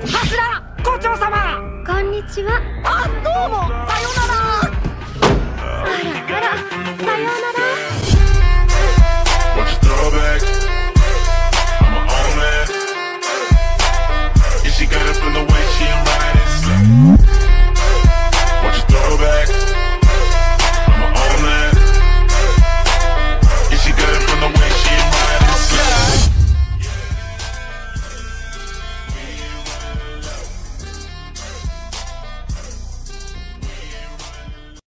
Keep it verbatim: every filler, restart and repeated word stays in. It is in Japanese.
柱校長様、 こんにちは。 あ、どうも